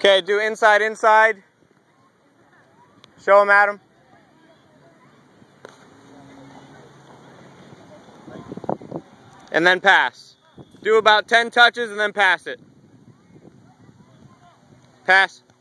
Okay, do inside, inside. Show him, Adam. And then pass. Do about 10 touches and then pass it. Pass.